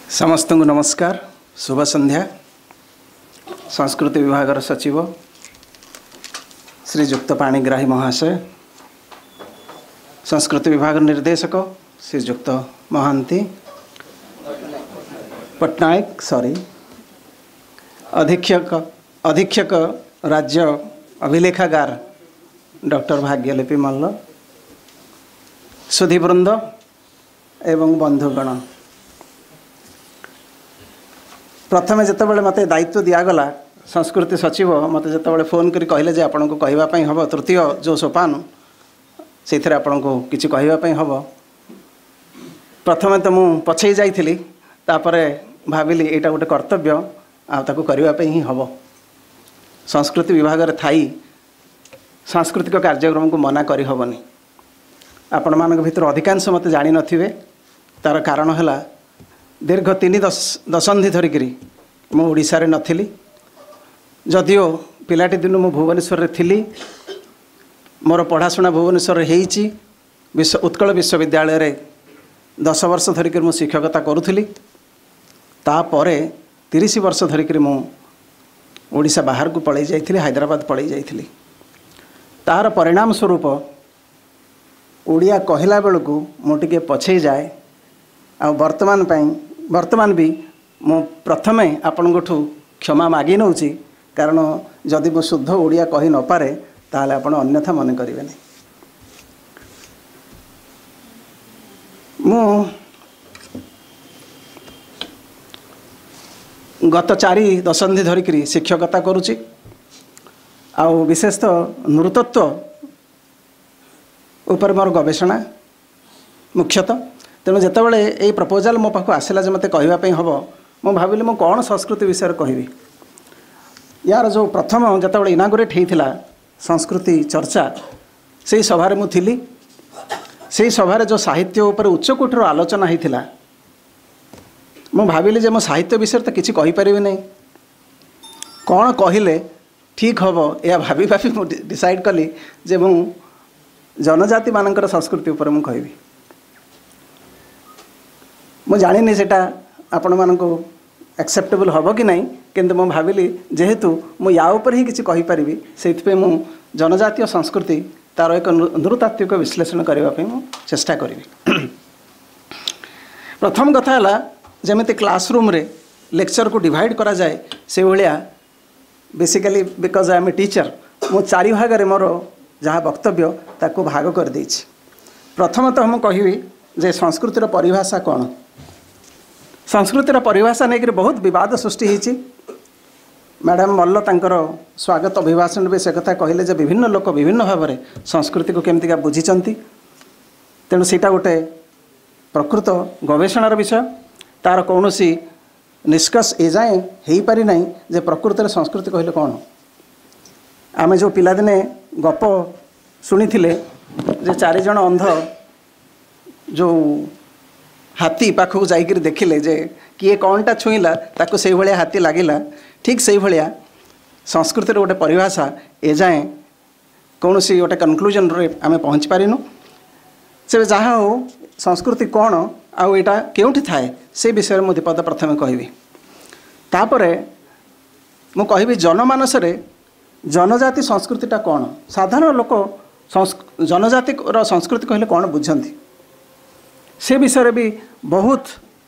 समस्त को नमस्कार शुभ संध्या। संस्कृति विभाग सचिव श्रीजुक्त पाणिग्राही महाशय, संस्कृति विभाग निर्देशक श्रीजुक्त महांती पट्टनायक अधीक्षक राज्य अभिलेखागार डॉक्टर भाग्यलिपि मल्ल, सुधीवृंद एवं बंधुगण, प्रथम जितेबाला मत दायित्व दिगला संस्कृति सचिव मत जितेबाला फोन करी कहले जे आपन को कहवाई हम तृतीय जो सोपान से आपन को किसी कहवाई हम प्रथम तो मु पछई जाइली भाविली यहाँ गोटे कर्तव्य आपको करने ही हम। संस्कृति विभाग रे थाई सांस्कृतिक कार्यक्रम को मना करी हबनी। आपण मान भीतर अधिकांश मत जानी नथिबे, तार कारण है दीर्घ 3 दशंधि धरिक मुझे नथिली। जदियो पिलाटी दिन मु भुवनेश्वर थी, मोर पढ़ाशुना भुवनेश्वर हो उत्कल विश्वविद्यालय रे 10 वर्ष धरिक मु शिक्षकता करुली। तापर 30 वर्ष धरिक मु ओडिशा बाहर को पलि जाइथिली, हैदराबाद पलि जाइथिली। तार परिणाम स्वरूप ओडिया कहला बेलू मुझे पछई जाए। आ वर्तमान भी मु प्रथमे आपंठू क्षमा मागी नौची, कारण जदि मु शुद्ध ओडिया कही न पारे ताले आपण अन्यथा मन करेंगे। मु गत 4 दशंधि धरिक शिक्षकता करुच्ची। आउ विशेषतः नृतत्व उपर मोर गवेषणा मुख्यतः। तेणु जितेबाला ये प्रपोजाल मो पाख आसला जे मत कहवाई हम, मु भाविली मु कौन संस्कृति विषय कहबी। यार जो प्रथम जितेबाला इनागोरेट होता संस्कृति चर्चा, से सभारे मु थिली। से सभारे जो साहित्य उपर उच्चकोटर आलोचना होता, मु भाविली जे मो साहित्य विषय तो किसी कहीपरि नहीं, कौन कहले ठीक हम या भाभी भाभी मु डिसाइड कली जे मु जनजाति मानकर संस्कृति उपर मु कहबी। मु जानी सेटा आपण मानक एक्सेप्टेबल हम कि नहीं, किंतु मु भाविली जेहेतु मु या ऊपर ही किसी कहीपरि से मु जनजातीय संस्कृति तार एक नृतात्विक विश्लेषण करने मु चेष्टा करी। प्रथम कथा है जमी क्लासरूम रे लेक्चर को डिवाइड करा जाए से भाया basically because I am a teacher मु 4 भाग रे मोर जहाँ वक्तव्य ताको भाग कर देछि। प्रथमतः हम कहि जे संस्कृतिर परिभाषा कौन। संस्कृतिर परिभाषा नहीं बहुत विवाद सृष्टि होती। मैडम मल्ल तांकर स्वागत अभिभाषण भी से कथा कहले जे विभिन्न लोक विभिन्न भाव में संस्कृति को केमतिका बुझीचंती। तेणु सीटा गोटे प्रकृत गवेषणार विषय। तार कौनसी निष्कर्ष एजाए हो पारि नहीं जे प्रकृत संस्कृति कहले कौन। आमे जो पिलादिने गप शुणी जे 4 जण अंध जो हाथी पाखक जाइकर देखिले जे किए कौनटा छुईला ताको से भाया हाथी लगिला। ठीक से भाया संस्कृतिर गोटे परिभाषा एजाए कौन सी गोटे कनक्लूजन रे आमे पहुँच पारिनु। से जहाँ हो संस्कृति कौन आउ एटा केउठी थाए से विषय में दीपद प्रथमे कहबी। तापरे मु कहबी जनमानस रे जनजाति संस्कृतिटा कौन। साधारण लोक जनजाति संस्कृति कहले कौन बुझंती से विषय भी बहुत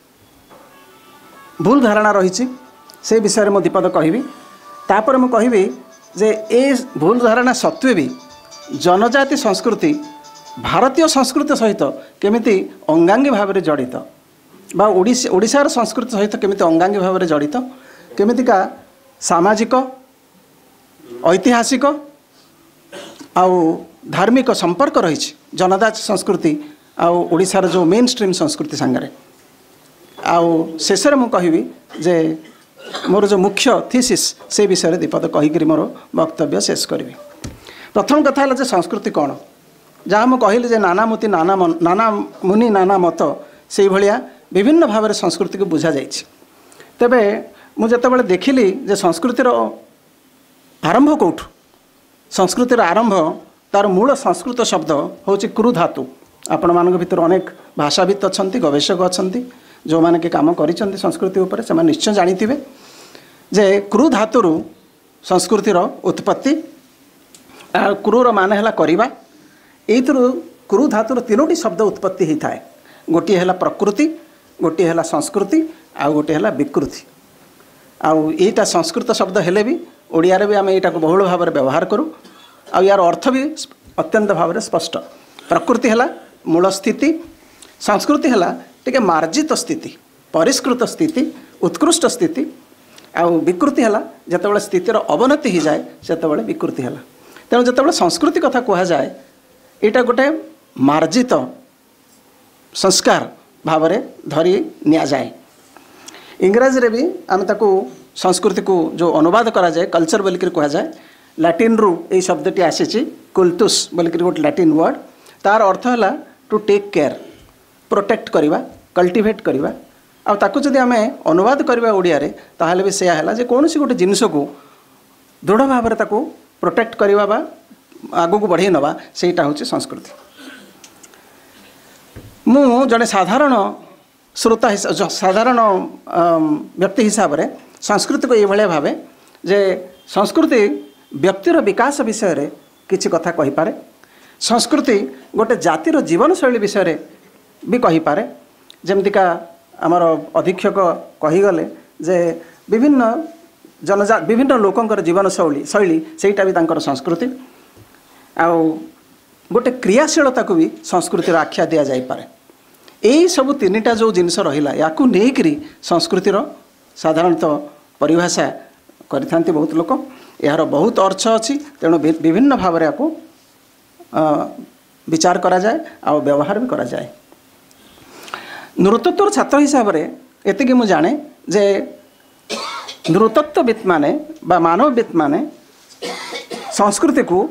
भूल धारणा रही। से विषय में दीपद कहबी। तापर मु कहबी जे ए भूल धारणा सत्वे भी जनजाति संस्कृति भारतीय संस्कृति सहित केमिति अंगांगी भाव में जड़ित बा ओडिशार संस्कृति सहित केमिति अंगांगी भाव में जड़ित, केमितिका सामाजिक ऐतिहासिक आउ धार्मिक संपर्क रही जनजाति संस्कृति आउ ओडिशार जो मेन स्ट्रीम संस्कृति सांगरे। आउ शेषर मु कहबी जे मोर जो मुख्य थीसिस से विषय दीपद कहीकि मोर वक्तव्य शेष करी। प्रथम कथा है संस्कृति कौन। जहाँ मुझे कहली जे नाना मुति नाना मुनि नाना मत से भाया विभिन्न भाव में संस्कृति को बुझा जाए। तेबे मुझे जितेबाला देखिली जे संस्कृतिर आरंभ कौठु। संस्कृतिर आरंभ तार मूल संस्कृत शब्द हूँ क्रू धातु। आपण मान भीतर अनेक भाषाविद अच्छा गवेषक अच्छा जो माने के काम करिसेंती संस्कृति ऊपर से निश्चय जानिथिबे जे क्रू धातुरु संस्कृतिर उत्पत्ति। क्रूर मान है करिबा। एइथुरु क्रू धातुर तीनोटी शब्द उत्पत्ति होता है। गोटे है प्रकृति, गोटे है संस्कृति, आउ गोटे है विकृति। आउ एटा संस्कृत शब्द हेले भी ओडिया रे भी आम एटा को बहुल भाव में व्यवहार करूँ। आउ यार अर्थ भी अत्यंत भाव में स्पष्ट। प्रकृति है मूल स्थिति, संस्कृति है टिके मार्जित स्थिति, परिष्कृत स्थिति, उत्कृष्ट स्थिति। आउ विकृति है जिते स्थितिर अवनति हो जाए से विकृति है। तेणु जिते संस्कृति कथा कह जाए यहाँ गोटे मार्जित संस्कार भाव में धरी निया जाए। इंग्राजी रे भी आम ताकू संस्कृति को जो अनुवाद करा जाए कल्चर बोलिक कह जाए। लैटिन रु ये शब्दटी आसी कुल्टुस बोलिक गोटे लैटिन वर्ड। तार अर्थ है टू टेक केयर, प्रोटेक्ट करवा, कल्टिवेट करवा। आ ताकू जदि आम अनुवाद करवा ओडिया रे ताहले भी सेया है जे कौन सी गोटे जिनस को दृढ़ भाव में ताकू प्रोटेक्ट करवा बा आगू को बढ़े नवा सेटा होची संस्कृति। मु जड़े साधारण श्रोता साधारण व्यक्ति हिसाब से संस्कृति को ये भाव जे संस्कृति व्यक्तिर विकास विषय रे किछि कथा कहि पारे। संस्कृति गोटे जातिर जीवन शैली विषय रे भी कहि पारे। जेमतिका आमर अधीक्षक कहीगले जे विभिन्न विभिन्न लोकंकर जीवन शैली सेटा भी तांकर संस्कृति। आउ गोटे क्रियाशीलता को भी संस्कृतिर आख्या दिया जाई पारे। यही सब तीनिटा जो जिनस रहिला याकू नेकरी संस्कृतिर साधारणतः परिभाषा करिथांती बहुत लोक। यार बहुत अर्थ अच्छी, तेणु विभिन्न भाव में याकू विचार करा जाए आ व्यवहार भी करा जाए। नृतत्व छात्र हिसाब से एतिकी मु जाने जे नृतत्वविद माने बा मानवविद माने संस्कृति को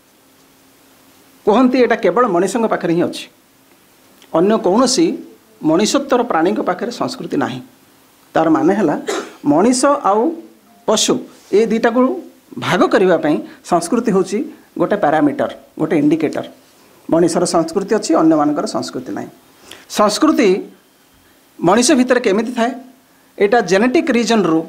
कहती एटा केवल मनुष्यों पाखे ही अच्छी। अन्य कौन सी मनुष्योत्तर प्राणी पाखे संस्कृति नाही। तार माने है मनीष आउ पशु ये दुईटा को भाग करने संस्कृति होची गोटे पैरामीटर, गोटे इंडिकेटर। मनीषर संस्कृति अच्छी, अन्य मानकर संस्कृति नाही। संस्कृति मनीष भितर केमिति थाए एटा जेनेटिक रीजन रु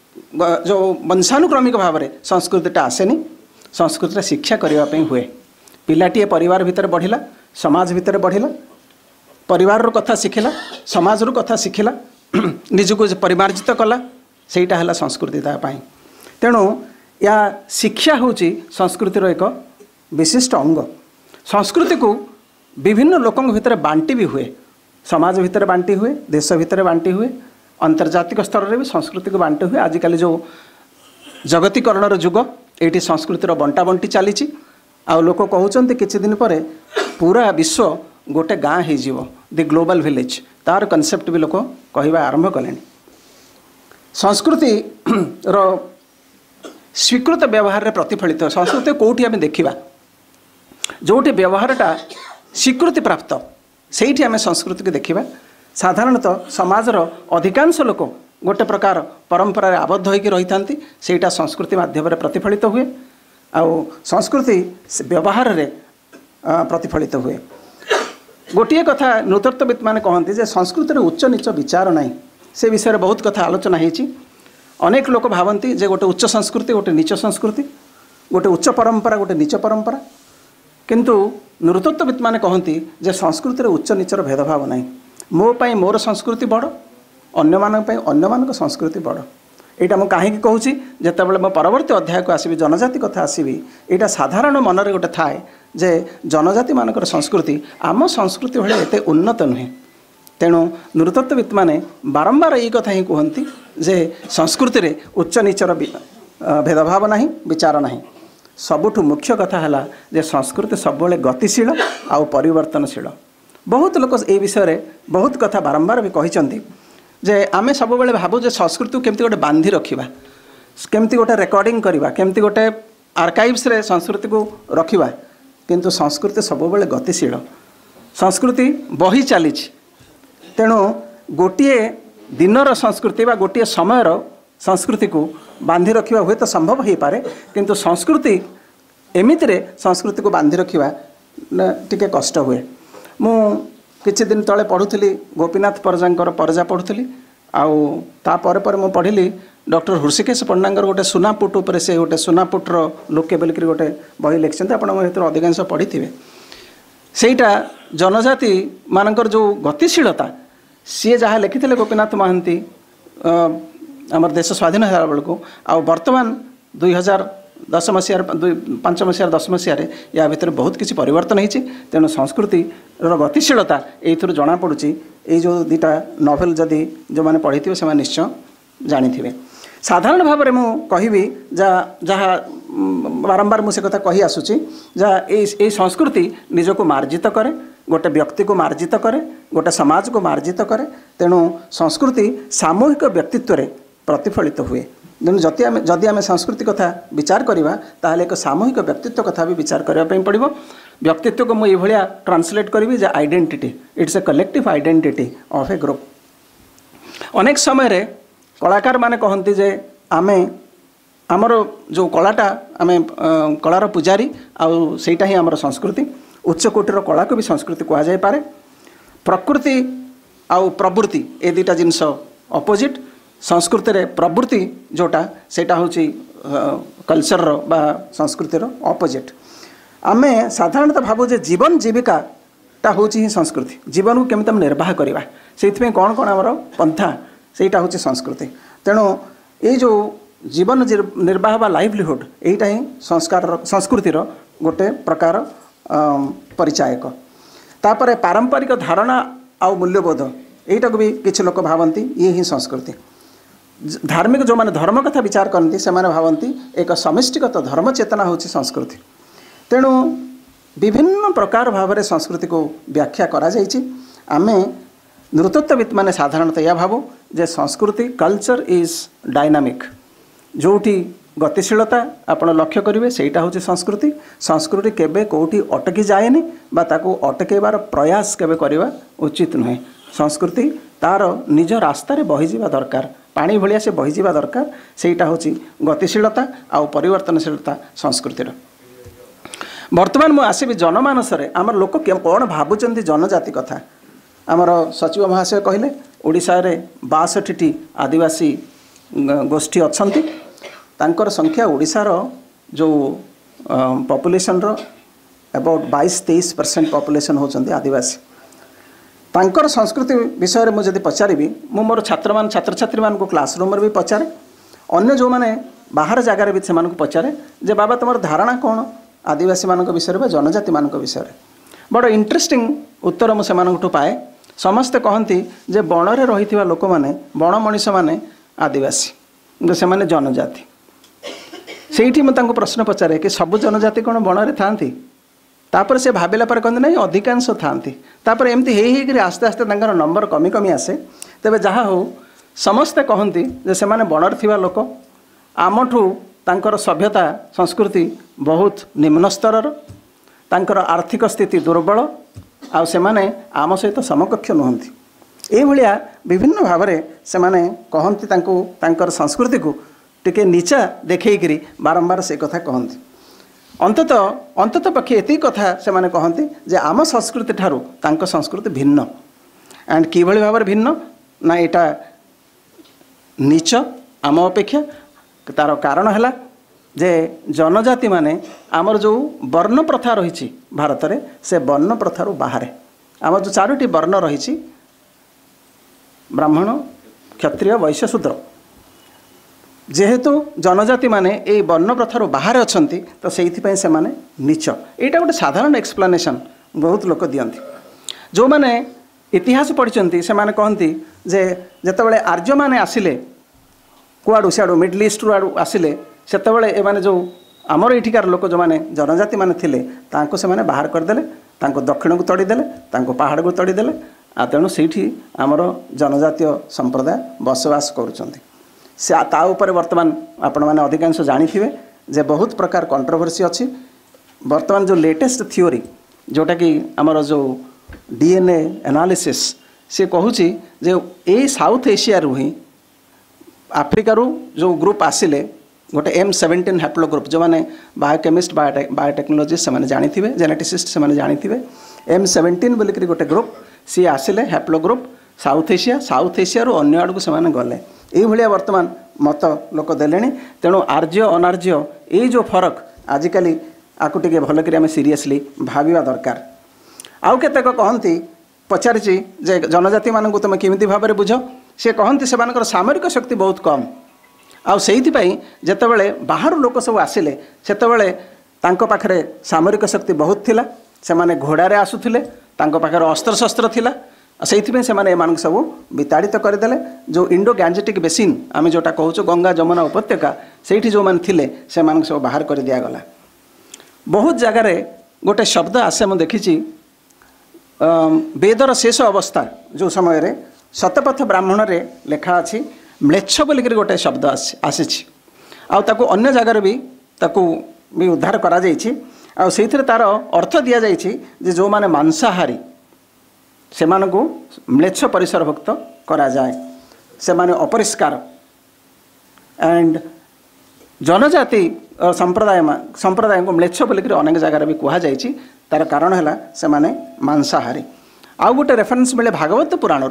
जो वंशानुक्रमिक भाव में संस्कृतिटा आसेनी। संस्कृति शिक्षा करने हुए। पिलाटीए परिवार भितर बढ़िला, समाज भितर बढ़िला, परिवार रो कथा शिखिला, समाज रो कथा शिखिला, निजको परिमार्जित कला, सेटा है संस्कृति तापाई। तेणु या शिक्षा होची संस्कृतिर एक विशिष्ट अंग। संस्कृति को विभिन्न लोकों भितर बांटी भी हुए। समाज भितर बांटी हुए, देश भितर बांटी हुए, अंतर्जातिक स्तर में भी संस्कृति को बांटी हुए। आजिकल जो जगतीकरण युग ये संस्कृतिर बंटा बंटी चली। आ लोक कहते किछि दिन पर पूरा विश्व गोटे गाँ हो दि ग्लोबल विलेज, तार कनसेप्ट भी लोक कहवा आरंभ कले। संस्कृति रो स्वीकृत व्यवहार में प्रतिफलित संस्कृति कौटी आम देखा जोटे व्यवहारटा स्वीकृति प्राप्त से आम संस्कृति को देखा। साधारणतः समाजर अधिकांश लोक गोटे प्रकार परंपरा आबद्ध होकर रही था, सेटा संस्कृति माध्यम प्रतिफलित हुए। आउ संस्कृति व्यवहार रे प्रतिफलित हुए। गोटे कथा नृतत्वविद माने कहते जे संस्कृति उच्च नीच विचार नहीं। से विषय बहुत कथा आलोचना होती। अनेक लोक भावती जे गोटे उच्च संस्कृति, गोटे नीच संस्कृति, गोटे उच्च परंपरा, गोटे नीच परंपरा। किंतु नृतत्वविद माने कहती जे संस्कृति उच्च नीचर भेदभाव नहीं। मो पाई मोर संस्कृति बड़, अन्य मान संस्कृति बड़। यहाँ मुझे कहीं कहूँ जिते मो परवर्ती अध्याय को आसबि जनजाति कथा आसबि यहाँ साधारण मनरे गोटे थाए जे जनजाति मानकर संस्कृति आम संस्कृति भाई एते उन्नत नुहे। तेणु नृतत्वविद माने बारंबार ये कथा ही कहती जे संस्कृति रे उच्च नीचर भेदभाव नहीं, विचार नहीं। सबुठु मुख्य कथा है जे संस्कृति सब गतिशील आउ परिवर्तनशील। बहुत लोग ये विषय में बहुत कथा बारंबार भी कहते जे आम सब भावु जे संस्कृति केमती गोटे बांधि रखा, केमती गोटे रेकर्डिंग करवा, केमती गोटे आर्काइव्स रे संस्कृति को रखा। किंतु संस्कृति सब गतिशील, संस्कृति बही चली। तेणु गोटे दिनर संस्कृति बा गोटे समयर संस्कृति को बांधि रखा हुए तो संभव हो पारे, किंतु संस्कृति एमिति रे संस्कृति को बांधि रखा टिके कष्ट हुए। मु किछि दिन तले पढ़ुली गोपीनाथ परजांकर परजा पढ़ुली आउे मु पढ़िली डॉक्टर हृषिकेश पंडांगर गोटे सुनापुट उपर से गोटे सुनापुटर लोके बोलिक गोटे बही लिखिं आप अधिकांश पढ़ी थे सेटा जनजाति मानकर जो गतिशीलता सी जहाँ लिखिते गोपीनाथ महांती आमर देश स्वाधीन होला बेलू आ बर्तमान 2010 मसीह 5 मसीह 10 मसीह या भितर बहुत किसी परिवर्तन होती तेणु संस्कृति गतिशीलता ये जना पड़ुची ये जो दुटा नोवेल जदि जो मैंने पढ़ी थे से निश्चय जानी थे साधारण भाव में मुझे कहबी जहाँ बारंबार मुझे कथा कही आसूची जहाँ ये संस्कृति निजक मार्जित करे गोटे व्यक्ति को मार्जित करे गोटे समाज को मार्जित करे तेणु संस्कृति सामूहिक व्यक्तित्व रे प्रतिफलित हुए तेणु जदि आम संस्कृति कथा विचार करवा ताहले एक सामूहिक व्यक्तित्व कथा भी विचार करने पड़ो व्यक्तित्व को मुझे भाया ट्रांसलेट करी जे identity it's a collective identity of a group अनेक समय कलाकार माने कहती जे आमे आमर जो कलाटा आमे कलार पुजारी आउ सेटा ही आमर संस्कृति उच्च कोटीर कला को भी संस्कृति कह जाय पारे प्रकृति आउ प्रवृत्ति ए दुटा जिनस अपोजिट संस्कृति रे प्रवृत्ति जोटा सेटा होची कल्चर बा संस्कृतिर अपोजिट आमे साधारणतः भाबू जे जीवन जीविका टा होची ही संस्कृति जीवन को केमिति हम निर्वाह करवा सेइथि कौन कौन आमर पंथा सेटा होची संस्कृति तेणु ये जो जीवन निर्वाह बा लाइवलीहुड यहीटा ही संस्कार संस्कृतिर गोटे प्रकार परिचायक तापर पारंपरिक धारणा आउ मूल्यबोध यहीटा को भी किसी लोक भावती ये ही संस्कृति धार्मिक जो माने धर्म कथा विचार करती से भावती एक समिष्टिगत धर्म चेतना होची संस्कृति तेणु विभिन्न प्रकार भाव में संस्कृति को व्याख्या करा जाइछि आमे नृतत्वविद माने साधारणतः या भावो जे संस्कृति कल्चर इज डायनामिक जोटी गतिशीलता आपण लक्ष्य करेंगे सेटा हूँ संस्कृति संस्कृति केबे कोठी अटकी जाएनि बा ताको अटकेबार प्रयास केबे करवा उचित नुहे संस्कृति तार निज रास्तार बहीजा दरकार पानी भलिया से बहीजा दरकार सेटा हूँ गतिशीलता आउ परिवर्तनशीलता संस्कृतिर वर्तमान मु आसबि जनमानस आमर लोक कौन भावुं जनजाति कथा आमर सचिव महाशय कहले ओडिशा रे 62टी आदिवासी गोष्ठी अच्छी तांकर संख्या ओडिशार जो पॉपुलेशन रो अबाउट 22-23% पॉपुलेशन होचंदी आदिवासी तांकर संस्कृति विषय में मुझे पचारि मोर छात्र छात्री मान को क्लासरूम भी पचारे अन्य जो मैंने बाहर जगार भी से पचारे जे बाबा तुम धारणा कौन आदिवासी मान विषय जनजाति मान विषय बड़ इंटरेस्टिंग उत्तर मुझे पाए समस्ते कहती जे बण रे रही लोक मैंने बण मनीष मैंने आदिवासी से माने जनजाति से मुझे प्रश्न पचारे कि सबु जनजाति कौन बण रे थांती तापर से भाविला पर कहते नहीं अधिकांश थांती तापर एमती हो आस्ते आस्ते तांकर नंबर कमी कमी आसे तेबे जहाँ हो समस्ते कहती जे से माने बण रे थिबा लोक आमठू तांकर सभ्यता संस्कृति बहुत निम्न स्तर तांकर आर्थिक स्थिति दुर्बल आउ से माने आम सहित समकक्ष नुहंती ए भलिया विभिन्न भाव में से माने कहती तांकर संस्कृति को टिके नीचा देखैकरी बारंबार से कथा कहती अंतत पक्षे एति कथा से माने कहती जे आम संस्कृति ठारू तांको संस्कृति भिन्न एंड कि भली भाव भिन्न ना एटा नीच आम अपेक्षा तार कारण है जे जनजाति माने आमर जो वर्ण प्रथा रही भारत में से वर्ण प्रथार बाहर आम जो 4टी वर्ण रही ब्राह्मण क्षत्रिय वैश्य शूद्र जेहेतु जनजाति माने ए वर्ण प्रथार बाहर अच्छी तो से माने नीच यहाँ गोटे साधारण एक्सप्लेनेशन बहुत लोक दियंती जो माने इतिहास पढ़ी से माने कहती जे जेतेबेले आर्य माने आसिले कुआड़ू सियाड़ू मिडल ईस्ट आड़ू आसिले सेतेबेले एमाने जो आमर एठिकार लोक जो माने जनजाति माने थिले तांको से माने बाहर करदेले तांको दक्षिण को तड़ीदेले तांको पहाड़ को तड़ीदेले आ तेणु से आमर जनजातीय संप्रदाय बसवास करुँच से ता उपर वर्तमान आपण मैंने अधिकांश जानी जे बहुत प्रकार कंट्रोवर्सी अच्छी वर्तमान जो लेटेस्ट थियोरी जोटा कि आमर जो डीएनए एनालिसिस से कहूँ जे ए साउथ एशिया रु ही आफ्रिकार जो ग्रुप आसिले गोटे M17 हैप्लो ग्रुप जो मैंने बायोकेमिस्ट बायोटेक्नोलॉजिस्ट से जानी थे जेनेटिसिस्ट से जानी थे M17 बोलिक गोटे ग्रुप सी आसिले हैप्लो ग्रुप साउथ एशिया रु अन्य आड़ को से गले ये वर्तमान मत लोक देले तेणु आर्य अनार्य ये जो फरक आजिकल आपको टे भलक आम सीरीयसली भाविया दरकार। आउ केतेक कहती पचारिची जे जनजाति मानक तुम केमिति भाव में बुझ सी कहती से सामरिक शक्ति बहुत कम आउ से जितेबाला बाहर लोक सब आसिले सेतबेले तांको पाखरे सामरिक शक्ति बहुत थिला से माने घोड़ारे आसुथिले तांको पाखरे अस्त्र शस्त्र थिला से सब विताड़ित करदेले जो इंडो गैंजेटिक बेसिन आम जोटा कहूँ गंगा जमुना उपत्यका से जो मैंने थिले से सब बाहर कर दिगला। बहुत जगार गोटे शब्द आसे मुझे देखी वेदर शेष अवस्था जो समय शतपथ ब्राह्मण रे लेखा अच्छी म्लेच्छ बोलिक गोटे शब्द आसी अन्य जगार भी उद्धार करा से तार अर्थ दि जाए जो माने मांसाहारी से म्लेच्छ परिसरभुक्त करा जाए से माने अपरिष्कार एंड जनजाति संप्रदाय को म्लेच्छ बोलिक अनेक जगार भी कहुई तार कारण है से माने मांसाहारी। आउ गोटे रेफरेन्स मिले भागवत पुराण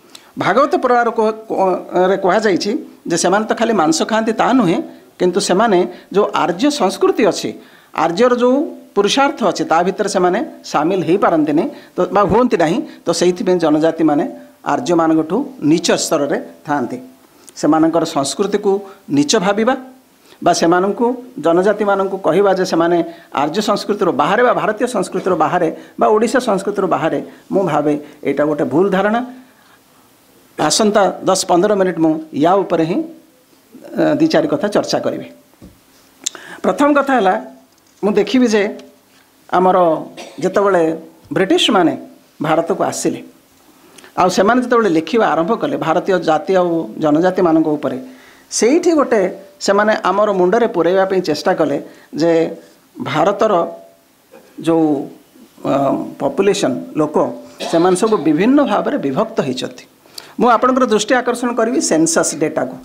कहुई से तो खाली मांस खाती ता नुहे किंतु से जो आर्य संस्कृति अच्छी आर्यर जो पुरुषार्थ अच्छे ता भितर से माने सामिल हो पारती नहीं तो हुंती ना तो से जनजाति माने आर्य मानू नीच स्तर में था से संस्कृति को नीच भाविबा बा से जनजाति मानू कहवा जे से आर्य संस्कृति बाहर बा भारतीय संस्कृति बाहर बा ओडिशा संस्कृति बाहर मु भावे यहाँ गोटे भूल धारणा। आसंता 10-15 मिनिट मु या ऊपर ही 2-4 कथा चर्चा करी। प्रथम कथा है मु देखी जे आमर जितेबाला ब्रिटिश माने भारत को आसिले आउ से जितेबाला लिखा आरंभ कले भारतीय जाति और जनजाति मानक उपरे सेठी गोटे से माने आमर मुंडरे पुरैवाई चेष्टा कले जे भारतर जो पॉपुलेशन लोक से सब विभिन्न भाव में विभक्त होती। मु आपनकर दृष्टि आकर्षण करी सेंसस डेटा को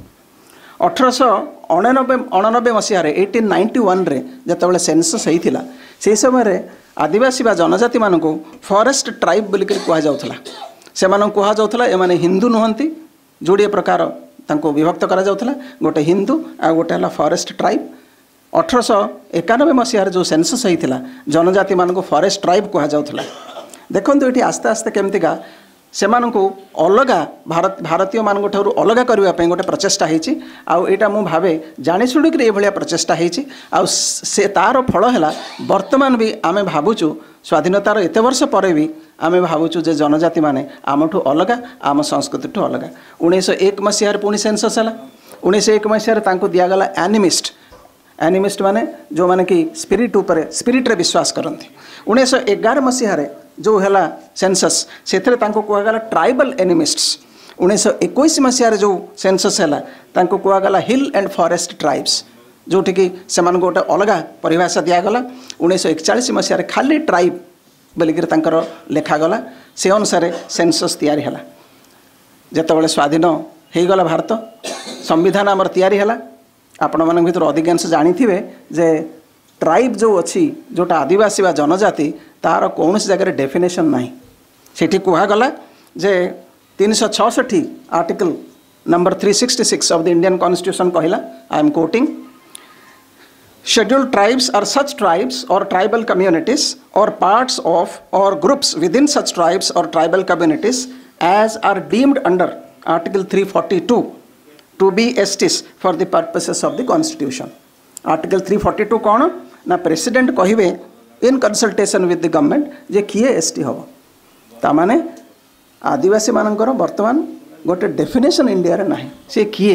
1889 मसीह 1891 रे जितेबाला सेंसस होता से समय आदिवासी बा जनजाति मानक फॉरेस्ट ट्राइब बोलिक कहुला से कहुला एमाने हिंदू नुहंती जोड़े प्रकार तांको विभक्त करा जाउथला गोटे हिंदू आ गोटे हला फॉरेस्ट ट्राइब। 1891 मसीह जो सेंसस होता जनजाति मानक फॉरेस्ट ट्राइब कह जाउथला। देखंतु एठी आस्ते आस्ते केमतिका से अलग भारतीय मान अलग करने गोटे प्रचेषा होती आईटा मु भावे जानी शुणिक ये प्रचेषा होती तार फल है बर्तमान भी आम भावुचु स्वाधीनतार एत वर्ष पर भी आम भावुचु जे जनजाति माने आमठू अलग आम संस्कृति अलग। 1901 मसीह पुणी सेंसस है 1901 मसीह दिगला एनिमिस्ट माने जो माने कि स्पिरिट रे विश्वास करते। 1911 मसीह जो है सेंसस से कहगला ट्राइबल एनिमिस्ट्स। 1921 मसीह जो सेंसस है कहगला हिल एंड फॉरेस्ट ट्राइब्स जोटि कि से गोटे अलग परिभाषा दिगला। 1941 मसीह खाली ट्राइब बोलिक लिखागला से अनुसार सेंसस तैयारी है। जितेबाला स्वाधीन होगला भारत संविधान आमर तैयारी है आपण मान भर अधिकांश जानी थे जे ट्राइब जो अच्छी जोटा आदिवासी व जनजाति तार कौन जगह डेफिनेशन ना से कहगला जे 366 article number 366 of the Indian constitution कहला I am quoting scheduled tribes are such tribes or tribal communities or parts of or groups within such tribes or tribal communities as are deemed under article 342 to be STs for the purposes of the constitution. Article 342 कौन ना president कहे in consultation with the government जे किए ST हम ताने आदिवासी मानकर बर्तमान गोटे डेफिनेशन इंडिया रे नाही से किए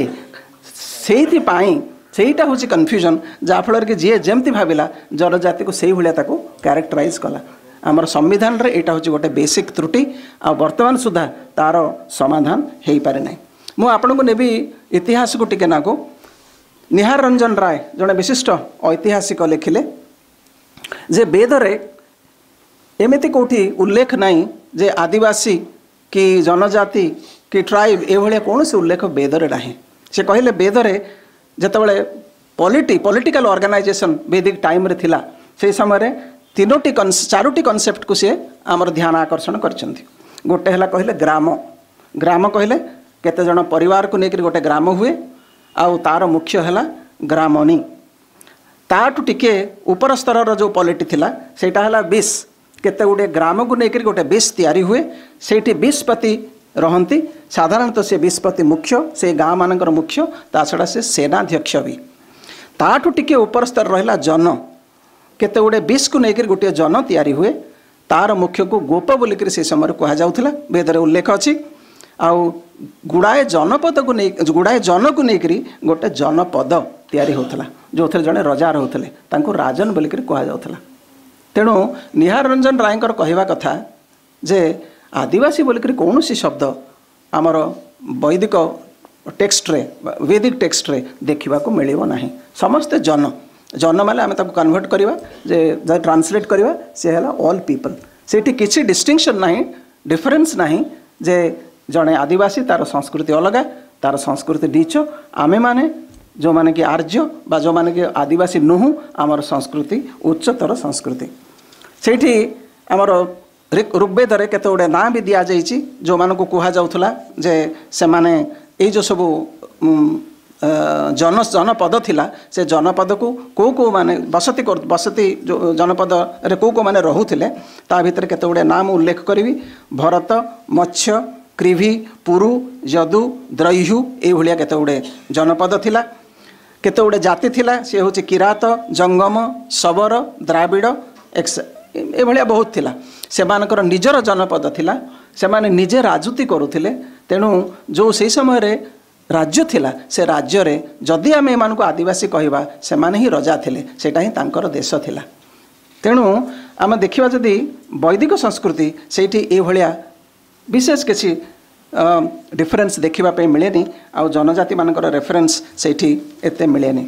सेटा हूँ कन्फ्यूजन जहाँफल कि जी जमती भाविला जनजाति को से भाया क्यारेक्टराइज कला आमर संविधान रे एटा हूँ गोटे बेसिक त्रुटि आ वर्तमान सुधा तार समाधान हो पारे ना। मु आपन को नेबी इतिहास को टिके नाको निहार रंजन राय जड़े विशिष्ट ऐतिहासिक लिखिले जे वेदरे एमती कौटी उल्लेख नहीं जे आदिवासी कि जनजाति कि ट्राइब ये कौन से उल्लेख वेदरे ना से कहले वेदरे जितेबाला पॉलिटिकल ऑर्गेनाइजेशन वैदिक टाइम रे थिला से समय 4टी कॉन्सेप्ट को सी आमर ध्यान आकर्षण करछंती। गोटे है कहले ग्राम ग्राम कहले केते जन परिवार को लेकर गोटे ग्राम हुए आउ तार मुख्य है ग्रामनी ताठू टिके ऊपर स्तर जो पॉलिटी थिला सेटा है 20 केते गुटे ग्राम को लेकर गोटे 20 तैयारी हुए सेठी 20 पति रहंती साधारणतः से 20 पति मुख्य से गाँ मानकर मुख्य ता छड़ा से सेनाध्यक्ष भी ताठू टिके ऊपर स्तर रहा जन केते गुटे 20 को लेकर गोटे जन तैयारी हुए तार मुख्य को गोप बोलिक से समय कह जाऊला वेदरे उल्लेख अच्छी आउ गुड़ाए जनपद को नहीं गुड़ाए जन को लेकर गोटे जनपद तैयारी होता जो थे जड़े रजा रोते राजन बोलिक कह जाऊला तेणु निहार रंजन राय कहवा कथा जे आदिवासी बोलिक कौन सी शब्द आमर वैदिक टेक्स्ट रे वैदिक टेक्स्ट रे देखा मिल ना समस्ते जन जन माने आम कन्वर्ट करवा जे ट्रांसलेट करवा सी है ऑल पीपल से किसी डिस्टिंक्शन ना डिफरेन्स ना जे जड़े आदिवासी तार संस्कृति अलग तार संस्कृति नीच आमे माने जो माने कि आर्य बा जो माने कि आदिवासी नुहु आमर संस्कृति उच्चतर संस्कृति सेठी आमर ऋग्वेद रे केते गुडे ना भी दिया जाइछि जो मानको कुहा जाउथला जे से माने ए जो सब जनपद थिला से जनपद को माने बसती जो जनपद रे को माने रहुथिले ता भितर केते गुडे नाम उल्लेख करिवि भरत मत्स्य कृभि पुरु यदु द्रह्यु ए भलिया केते गुडे जनपद थिला केते गुडे जाति थिला से होछि किरात जंगम शबर द्राविड़ ए भलिया बहुत थिला सेमानकर निजर जनपद थिला सेमाने निजे राजूति करुथिले तेणु जो से समय रे राज्य थिला से राज्य रे जदि आम एमान को आदिवासी कहवा से माने ही रजा थिले सेटा ही तांकर देश थिला तेणु आम देखिबा जदि वैदिक संस्कृति सेठी ए भलिया विशेष किसी डिफरेन्स देखा मिलेनी आउ जनजाति मानकर रेफरेन्स सेठी एते मिलेनी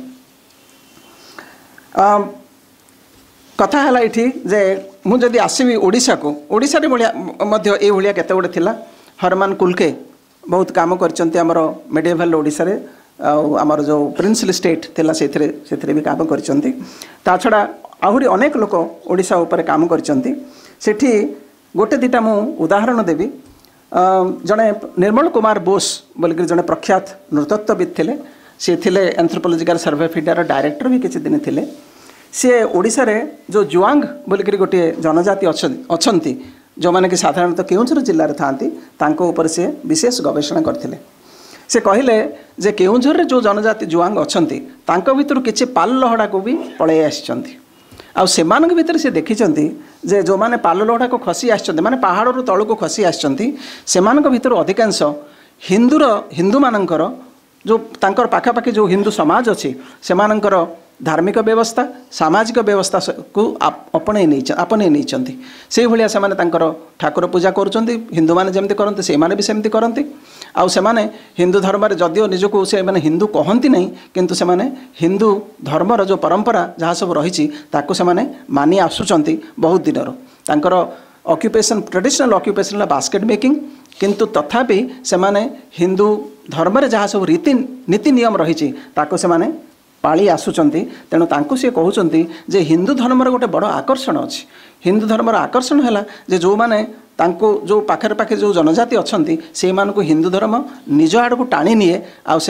कथा है ये जे मुझे आसबि ओडिशा को ओडिशा रे मध्य ए भलिया केते गुडे थिला हरमान कुलके बहुत काम करचंती हमर मेडिएवल ओडिशा रे आमर जो प्रिंसली स्टेट थिला सेथरे भी काम करचंती ता छड़ा आहुरी अनेक लोक ओडिशा ऊपर काम करचंती सेठी गोटे दिटा मु उदाहरण देवी जड़े निर्मल कुमार बोस बोलिक जड़े प्रख्यात नृतत्वविद थे सी थे anthropological survey of India director भी किसी दिन थे सी ओडिशा रे जो जुआंग बोलिक गोटे जनजाति अच्छी जो मैंने कि साधारणतः केउंझर जिले में था से विशेष गवेषणा करते से कहले जे केउंझर रे जो जनजाति जुआंग अच्छी भितर किसी पाल लहड़ा को भी पलि आसी आउ सेमानक भितर से देखिचंती जे जो माने पाल लोढ़ा को खसी आछंती माने पहाड़ रो तळ को खसी आछंती सेमानक भितर अधिकांश हिंदू मानकर जो तांकर पाखापाखि जो हिंदू समाज अच्छी सेमानकर धार्मिक व्यवस्था सामाजिक व्यवस्था को आपणे नहीं से भाया से ठाकुर पूजा करुँच हिंदू मैंने जमी करते से भी सेमती करती आउ से हिंदू धर्म जदिओ निजको से मैंने हिंदू कहती नहीं किंतु से हिंदू धर्मर जो परंपरा जहाँ सब रही से मानि आसुंच बहुत दिन तांकर occupation traditional occupation basket making किंतु तथापि से हिंदू धर्म जहाँ सब रीति नीति नियम रही से पाली आसुचंती तेणु तांको से कहउचंती जे हिंदू धर्मर गोटे बड़ आकर्षण अच्छी हिंदू धर्मर आकर्षण है जे जो माने तांको जो पाखे पाखे जो जनजाति अच्छी से हिंदू धर्म निज आड़ को टाणी निए आउ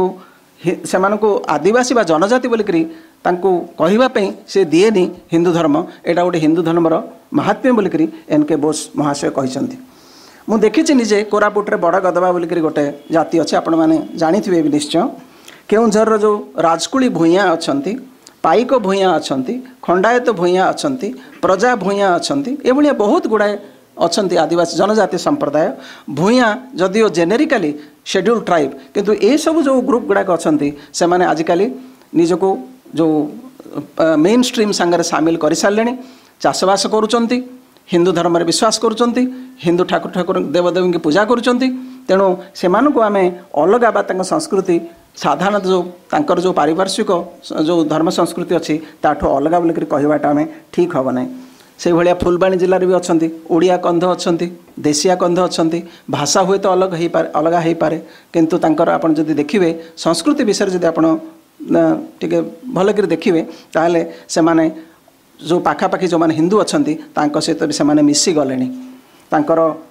से आदिवासी बा जनजाति बोलिकरी तांको कहवाई से दिएनी हिंदू धर्म एटा गोटे हिंदू धर्मर महात्म्य बोलिकरी एन.के. बोस महाशय कहते मु देखी निजे कोरापुट्रे बड़ गदबा बोलिकरी गोटे जाति अच्छे आपण मैंने जानी निश्चय केउंझर जो राजकुली भूइया अच्छी पाइक भूइया अच्छा खंडायत भूइया अच्छा प्रजा भूइया अच्छा ये बहुत गुड़ाए अच्छा आदिवासी जनजाति संप्रदाय भूइया जदिओ जेनेरिकाली शेड्यूल ट्राइब किंतु ये सब जो ग्रुप गुड़ाक अच्छा से मैंने आजिकल निजको जो मेन स्ट्रीम सांगरे सामिल कर सारे चाषबास करुँच हिंदू धर्म में विश्वास करुँच हिंदू ठाकुर ठाकुर देवदेवी की पूजा करुँच तेणु से आम अलग बा संस्कृति साधारणतः जो तांकर जो पारिपार्श्विक जो धर्म संस्कृति अच्छी ताठू अलग बोलिक कहवाटा आम ठीक हम ना से भाया फुलबाणी जिले में भी अच्छा ओडिया कंध अच्छा देशिया कंध अच्छा भाषा हुए तो अलग हो पारे किंतु तांकर आपण जदि देखिए संस्कृति विषय जब आप टे भलक देखिए ताहले से माने जो पाखापाखि जो माने हिंदू अच्छा सहित भी से मिसी गले तांकर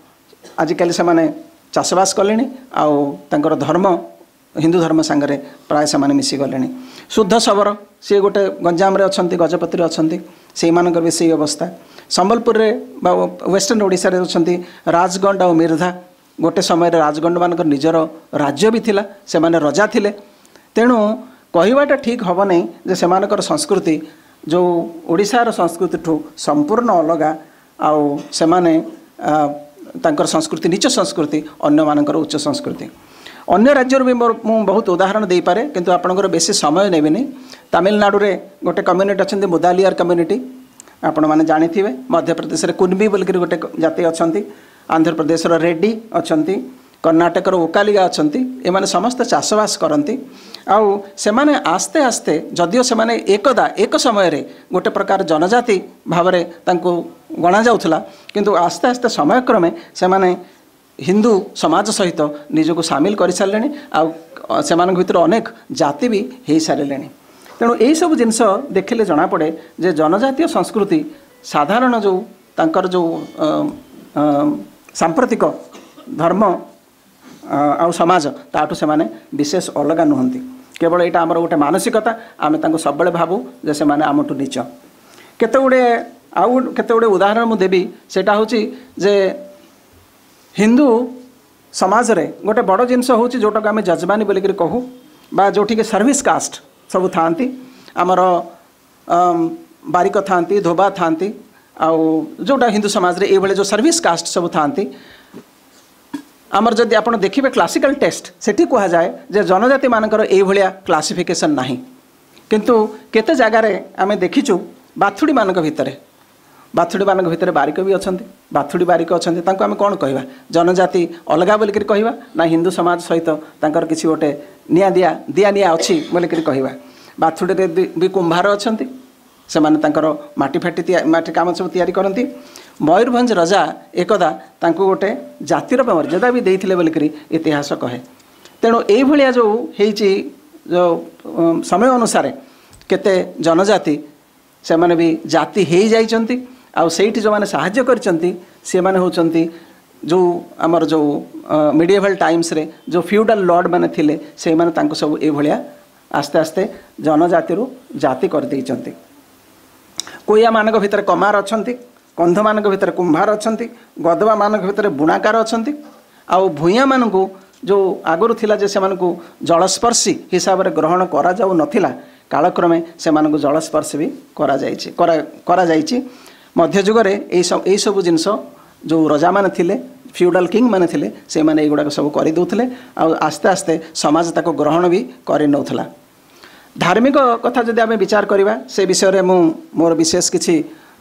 आजिकल से माने चाषबास कले आउर धर्म हिंदू धर्म सांगरे प्राय से मिसी गले। शुद्ध शबर सी गोटे गंजाम अच्छा गजपति अच्छा से भी से अवस्था। संबलपुर वेस्टर्न ओडिशा रे अच्छा राजगंड और मिर्धा गोटे समय राजगंड मान निजर राज्य भी थिला से माने रजा थिले। तेणु कहवाटा ठीक हम नहीं जे सेमानकर संस्कृति जो ओडिशार संस्कृति ठू संपूर्ण अलगा आउ सेमाने तांकर संस्कृति नीच संस्कृति अन्य मानकर उच्च संस्कृति। अन्य राज्य भी मु बहुत उदाहरण दे पारे किंतु आपनकर बेसी समय नेबिनी। तमिलनाडु रे गोटे कम्युनिटी अच्छे मुदालियार कम्युनिटी आपण मैंने जानी। मध्य प्रदेश में कुनबी बोलिक गोटे जाति अच्छा। आंध्र प्रदेश रेड्डी अच्छा। कर्णाटक ओकालिगा अच्छा। एमाने समस्त चाषबास करती आउ सेमाने आस्ते आस्ते जदियो सेमाने एकदा एक समय रे गोटे प्रकार जनजाति भाव में गणा जाउथला किंतु आस्ते आस्ते समयक्रमे सेमाने हिंदू समाज सहित निजको सामिल कर सारे आउ सेमानक भितर अनेक जाति भी हो सारे। तेणु यही सब जिनस देखिले जना पड़े जे जनजातीय संस्कृति साधारण जो तांकर जो सांप्रतिक धर्म आउ समाज ताठू से माने विशेष अलगा नुहंती। केवल यहाँ आमर गोटे मानसिकता आम सब भावु जे से माने आमठू नीच। केते गुडे आउ केते गुडे उदाहरण मु देबी सेटा होची जे हिंदू समाज रे गोटे बड़ जिनस होची जोटा आम जजमानी बोलिक कहू बा जोठी के सर्विस कास्ट सब थांती आमर बारिक थांती धोबा थांती आउ जोटा हिंदू समाज रे ए जो सर्विस कास्ट सब थांती आमर जदि आपण देखिबे क्लासिकल टेस्ट सेठी कहा जाए जे जनजाति मानकर ए भलिया क्लासिफिकेशन नाही किंतु केते जगह रे आमे देखिचु बाथुडी मानक भितरे बारिक भी अच्छा बाथुडी बारिक अच्छा तांको आमे कोन कहबा जनजाति अलगा बोलिक कहबा ना हिंदू समाज सहित तांकर किछि गोटे दिया अच्छी बोलिक कहबा। बाथुडी रे भी कुंभार अच्छा से माने तांकर माटी काम सब तैयारी करती। मयूरभंज राजा एकदा तांको गोटे जातिर मर्यादा भी देइथिले बोलिकरी इतिहास कहे। तेणु एई भलिया जो हेइची जो समय अनुसार केते जनजाति से माने भी जाति हेइ जाइचंती आउ सेठी जो माने साहाय्य करचंती से माने होचंती जो आमर जो मिडिएवल टाइम्स रे जो फ्यूडल लॉर्ड माने थिले से माने तांको सब ए भलिया आस्ते आस्ते जनजाति रु जाति कर देइचंती। कोया मानक भितर कमार अछंती कंध मानक भितर कुंभार अछंती गदवा मानक भितर बुणाकार अछंती आउ भूया मानकु जो आगुरु थिला जे सेमानकु जलस्पर्शी हिसाब रे ग्रहण करा जाउ नथिला कालक्रमे सेमानकु जलस्पर्श भी करा जाइछि। मध्य जुग रे एई सब जिनस जो रजा माने थिले फ्यूडल किंग माने थिले से माने एगुडा सब करि दउथिले आ आस्ते आस्ते समाज ताको ग्रहण भी करि नउथला। धार्मिक कथा जदि आमे विचार करिबा से विषय रे मोर विशेष किछि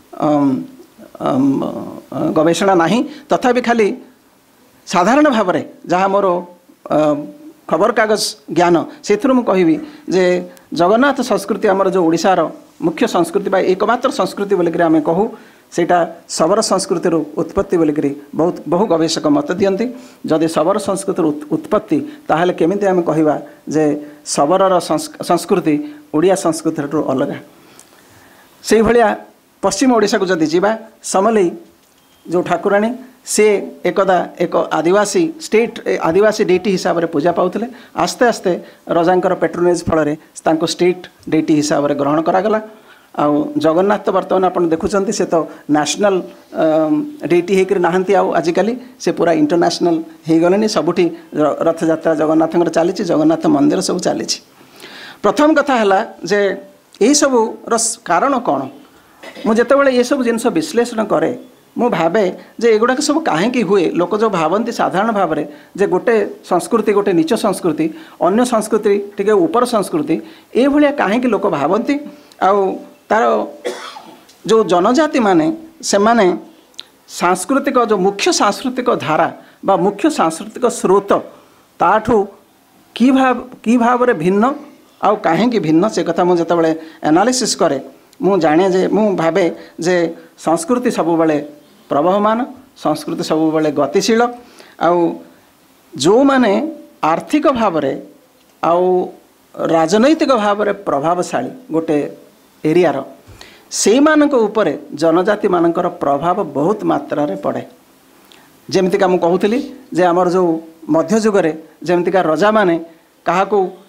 गवेषणा नहीं तथापि खाली साधारण भाव में जहाँ मोर खबर कागज ज्ञान से कहि जे जगन्नाथ संस्कृति आमर जो ओडिशार मुख्य संस्कृति बा एकमात्र संस्कृति बोलिक आम कहू सेटा शबर संस्कृति उत्पत्ति बोलिक बहुत बहु गवेषक मत दियंती। जदि शबर संस्कृति उत्पत्ति ताहले केमिति आम कहिबा जे शबरर संस्कृति ओडिया संस्कृति अलग। से भलिया पश्चिम ओडिशा को जदि जीवा समलेई जो ठाकुराणी से एकदा एक आदिवासी स्टेट आदिवासी डेटी हिसाब से पूजा पाउथिले आस्ते आस्ते रजांकर पेट्रोनेज फल तांको स्टेट डेटी हिसाब से ग्रहण करागला। आउ जगन्नाथ तो बर्तमान आप देखुं से तो नेशनल डेटी होकर नहांती आजिकली से पूरा इंटरनेशनल हो गले सबुठी रथ यात्रा जगन्नाथ चली जगन्नाथ मंदिर सब चली। प्रथम कथा है जे यही सब कारण कौन मुझे ये सब जिनस विश्लेषण करे मु भावे जे एगुड़ा सब कहीं हुए लोक जो भावती साधारण भाव में जे गोटे संस्कृति गोटे नीच संस्कृति अन्य संस्कृति टिके ऊपर संस्कृति ये भाया कहीं लोक भावती आउ तार जो जनजाति माने से माने सांस्कृतिक जो मुख्य सांस्कृतिक धारा बा मुख्य सांस्कृतिक स्रोत ताठू की भाव में भिन्न आउ कहीं भिन्न से कथा मुझे जो एनालिसिस करे मु जाने जे मु भावे जे संस्कृति सब बेले प्रवहमान संस्कृति सब बेले गतिशील आउ जो माने आर्थिक भाव में आउ राजनैतिक भाव में प्रभावशाली गोटे एरियार से मानक उपरे जनजाति मानकर प्रभाव बहुत मात्रा रे पड़े। जेमतिका मु कहूली जे आमर जो मध्ययुगे जमतिका रजा माने क्या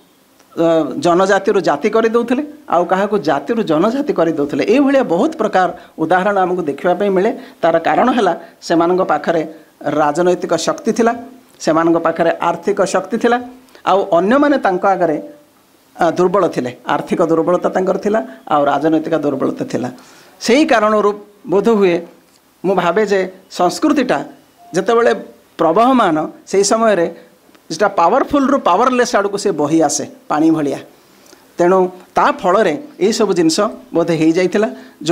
जनजाति जाति कर दौले आउ क्या जाति जनजाति कर दौले ये बहुत प्रकार उदाहरण आमको देखापी मिले। तार कारण है से पाखरे राजनैतिक शक्ति थिला, से पाखरे आर्थिक शक्ति थिला, आउ अन्य माने तांको आगरे दुर्बल थिले, आर्थिक दुर्बलता तांकर थिला आउ राजनैतिक दुर्बलता थिला। सेही कारण बोध हुए मु भावे जे संस्कृतिटा जेतेबेले प्रवहमान से समय रे जेटा पावरफुल रु पावरलेस आड़ को से बही आसे पानी भलिया। तेणु ता फल रे ये सब जिनस बोध हो जाइथिला।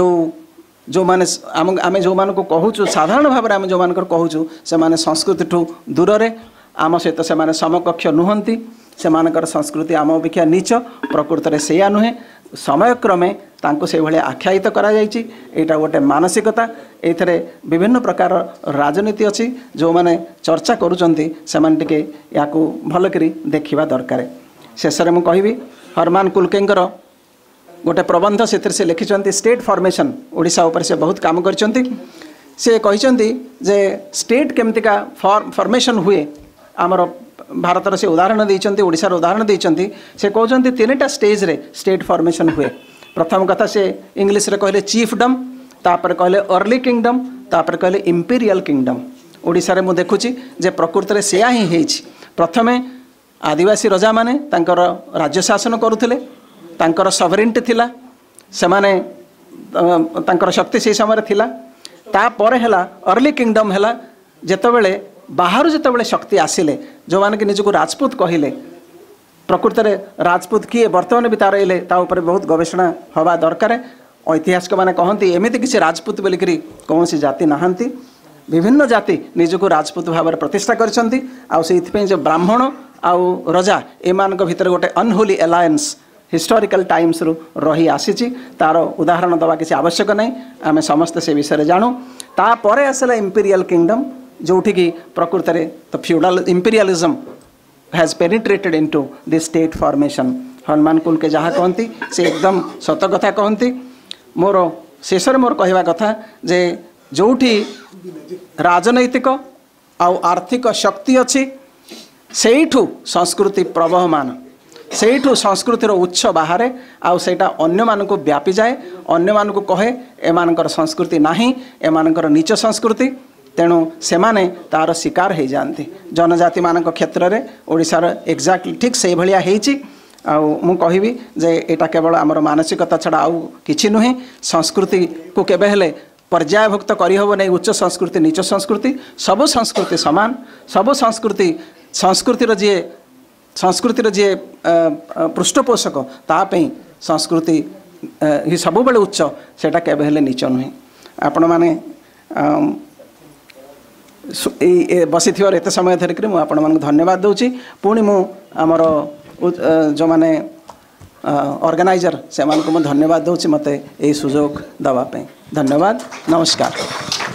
जो माने आमे जो मान को कहूचु साधारण भाव में आमे जो मान कहूचु से माने संस्कृति ठू दूर रे आम सहित से माने समकक्ष नुहंती, से मानकर संस्कृति आम अपेक्षा नीच, प्रकृत में सेया नुहे। समयक्रमे तांको से भाई आख्यायित करा जायछि। एटा गोटे मानसिकता, एथरे विभिन्न प्रकार राजनीति अच्छी जो माने चर्चा करुचंती से माने टिके याकू भल करी देखिबा दरकार। शेष में मुझे कहबी हरमान कुलकेंकर गोटे प्रबंध से लिखिंट स्टेट फॉर्मेशन ओडिशा उपर से बहुत काम करचंती। से कहते जे स्टेट केमतिका फॉर्मेशन हुए आमर भारतर से उदाहरण देइचंती, ओडिशार उदाहरण देइचंती। से कहते 3टा स्टेज रे स्टेट फॉर्मेशन हुए। प्रथम कथा से इंग्लिश रे कहले चीफडम, तापर कहले अर्ली किंगडम, तापर कहले इंपीरियल किंगडम। ओडिशा रे मु देखुची जे प्रकृत रे सेया ही हेछि। प्रथमे आदिवासी राजा माने तांकर राज्य शासन करुथिले, तांकर सॉवरेनिटी थिला, से माने तांकर शक्ति से समय रे थिला। तापर हैला अर्ली किंगडम हैला जेतेबेले बाहर जेतेबेले शक्ति आसिले, जो माने कि निजको राजपूत कहिले। प्रकृत में राजपूत किए बर्तमान भी तार एले ता ऊपर बहुत गवेषणा हवा दरकार। ऐतिहासिक माने कहती एमती किसी राजपूत बोलिकी कौन सी जाति नहांती, विभिन्न जाति निजको राजपूत भाव में प्रतिष्ठा करछंती। आउ से जो ब्राह्मण आउ रजा एमान भितर गोटे अनहोली एलायंस हिस्टोरिकल टाइम्स रु रही आसी। तार उदाहरण दवा किसी आवश्यक नहीं, आम समस्त से विषय जानू। तापर आसला इंपीरियल किंगडम जोठी की प्रकृत में तो feudal imperialism has penetrated into the state formation. Hanuman कुल के जहाँ कहती से एकदम सत कथा कहती। मोर शेष मोर कहवा कथा जे जोठी राजनैतिक आउ आर्थिक शक्ति अच्छी सेठू संस्कृति प्रवहमान, सेठू संस्कृतिर उच्च बाहर आउ सेटा अन्य मानक व्यापी जाए, अन्य मानक कहे एमानकर संस्कृति नाही, एमानकर नीच संस्कृति। तेणु से माने तार शिकार हो जाती। जनजाति मानक क्षेत्र में ओडिशार एक्जाक्टली ठीक से भाया होइछि। मु कहबी जे एटा केवल आमर मानसिकता छड़ा आउ किछि नुहे। संस्कृति को केबे हेले पर्यायभुक्त करहब नहीं, उच्च संस्कृति नीच संस्कृति सबु संस्कृति समान। सबु संस्कृतिर जी पृष्ठपोषक तापई संस्कृति ही सब बेले उच्च, सेटा केबे हेले नीच नुहे। आपण माने बसी थी एत समय धरिक मुझे धन्यवाद दूची। पुणी मु आमर जो माने ऑर्गेनाइजर से धन्यवाद दूची मते यही सुजोग दवाई। धन्यवाद, नमस्कार।